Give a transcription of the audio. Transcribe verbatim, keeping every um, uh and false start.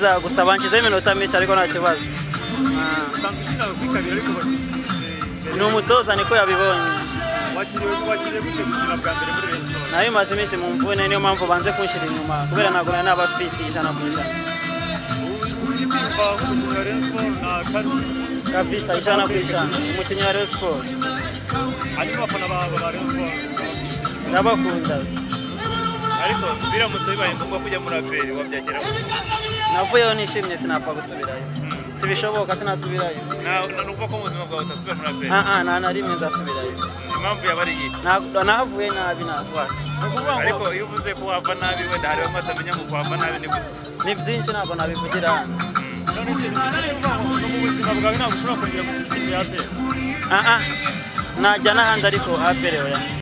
neza gusa banshyizeho iminota mike ariko nta kibazo. usanzwe ukina kwikabira ariko Ni umutoza niko yabibonye. wakiriwe wakiriye gute gukina bwa mbere muri Rayon Sports? Nayo maze iminsi mu mvune niyo mpamvu banze kunshira inyuma kubera ntabwo nari nabafite ijana ku ijana. Uyitimba nk'umukinnyi wa Rayon Sports na kari Kabisa ijana ku ijana umukinnyi wa Rayon Sports. hanyuma abafana ba ba Rayon Sports Ndabakunda. ariko biramutse bibaye ngombwa kujya muri aperi wabyagera Navuyeho nishimye sinapfa gusubirayo. Sibishoboka sinasubirayo. na numva ko mu buzima bwawe utasubira muri aperi Ah ah nta na rimwe nzasubirayo. impamvu yaba ari iyi Nahavuye nabi ntabwo. ariko iyo uvuze ko wava nabi wenda hari bamwe batamenya ngo wava nabi ni gute Ni byinshi ntabwo nabivugira hano. none se no mu buzima bwawe ntabwo ushobora kongera gukina ikipe ya aperi Ah ah najya n'ahandi ariko apere oya.